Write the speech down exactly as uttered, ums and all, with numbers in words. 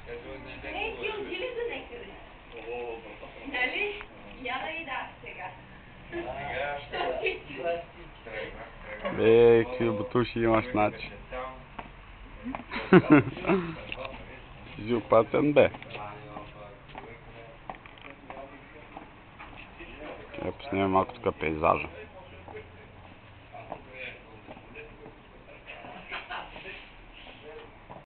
Е, ти отиде до някъде. Нали? Я да и да, сега. Що ти ти? Бе, какви бутуши имаш, значи. Си опасен, бе. Я поснимам малко тук пейзажа.